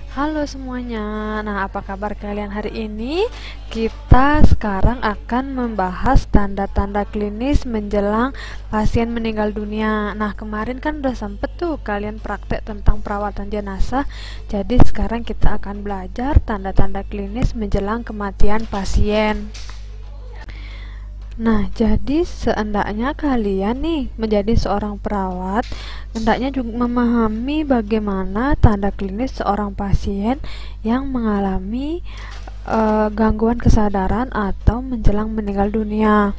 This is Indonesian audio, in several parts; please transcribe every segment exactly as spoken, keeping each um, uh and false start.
Halo semuanya, nah apa kabar kalian hari ini? Kita sekarang akan membahas tanda-tanda klinis menjelang pasien meninggal dunia. Nah kemarin kan udah sempet tuh kalian praktek tentang perawatan jenazah. Jadi sekarang kita akan belajar tanda-tanda klinis menjelang kematian pasien. Nah, jadi seandainya kalian nih menjadi seorang perawat, hendaknya juga memahami bagaimana tanda klinis seorang pasien yang mengalami uh, gangguan kesadaran atau menjelang meninggal dunia.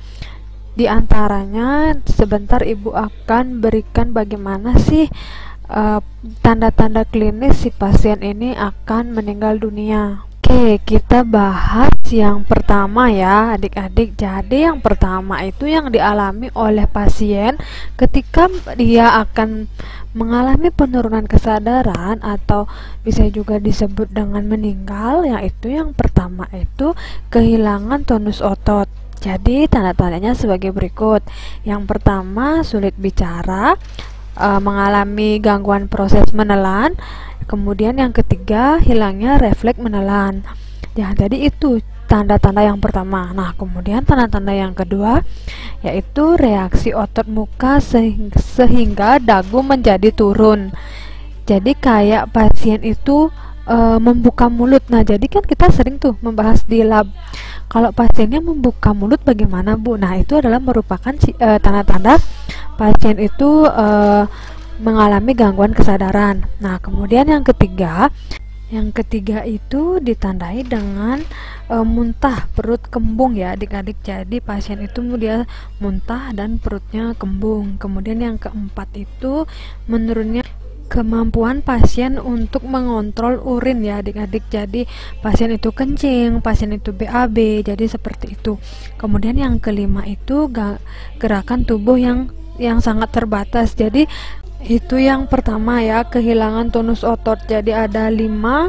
Di antaranya, sebentar Ibu akan berikan bagaimana sih tanda-tanda uh, klinis si pasien ini akan meninggal dunia. Oke, kita bahas yang pertama ya adik-adik. Jadi yang pertama itu yang dialami oleh pasien ketika dia akan mengalami penurunan kesadaran atau bisa juga disebut dengan meninggal, yaitu yang pertama itu kehilangan tonus otot. Jadi tanda-tandanya sebagai berikut. Yang pertama, sulit bicara, e, mengalami gangguan proses menelan. Kemudian yang ketiga, hilangnya refleks menelan. Ya, jadi itu tanda-tanda yang pertama. Nah, kemudian tanda-tanda yang kedua yaitu reaksi otot muka sehingga, sehingga dagu menjadi turun. Jadi kayak pasien itu e, membuka mulut. Nah, jadi kan kita sering tuh membahas di lab. Kalau pasiennya membuka mulut bagaimana, Bu? Nah, itu adalah merupakan tanda-tanda pasien itu e, mengalami gangguan kesadaran. Nah, kemudian yang ketiga, yang ketiga itu ditandai dengan e, muntah, perut kembung ya adik-adik. Jadi pasien itu dia muntah dan perutnya kembung. Kemudian yang keempat itu menurunnya kemampuan pasien untuk mengontrol urin ya adik-adik. Jadi pasien itu kencing, pasien itu B A B, jadi seperti itu. Kemudian yang kelima itu gerakan tubuh yang yang sangat terbatas. Jadi itu yang pertama ya, kehilangan tonus otot. Jadi ada lima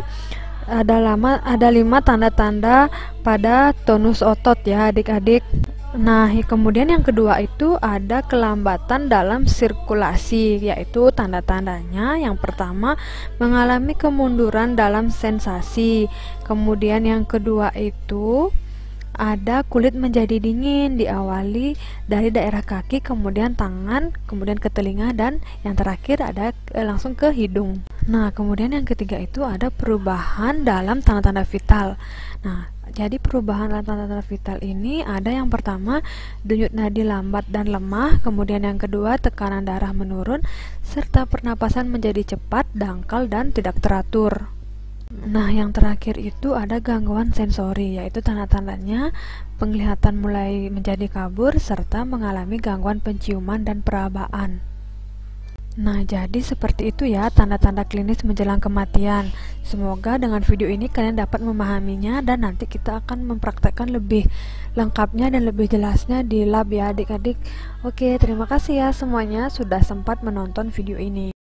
ada lama ada lima tanda-tanda pada tonus otot ya adik-adik. Nah, kemudian yang kedua itu ada kelambatan dalam sirkulasi, yaitu tanda-tandanya yang pertama mengalami kemunduran dalam sensasi. Kemudian yang kedua itu ada kulit menjadi dingin, diawali dari daerah kaki, kemudian tangan, kemudian ke telinga, dan yang terakhir ada e, langsung ke hidung. Nah, kemudian yang ketiga itu ada perubahan dalam tanda-tanda vital. Nah, jadi perubahan dalam tanda-tanda vital ini ada yang pertama denyut nadi lambat dan lemah, kemudian yang kedua tekanan darah menurun, serta pernapasan menjadi cepat, dangkal, dan tidak teratur. Nah, yang terakhir itu ada gangguan sensori, yaitu tanda-tandanya penglihatan mulai menjadi kabur serta mengalami gangguan penciuman dan perabaan. Nah, jadi seperti itu ya tanda-tanda klinis menjelang kematian. Semoga dengan video ini kalian dapat memahaminya dan nanti kita akan mempraktekkan lebih lengkapnya dan lebih jelasnya di lab ya adik-adik. Oke, terima kasih ya semuanya sudah sempat menonton video ini.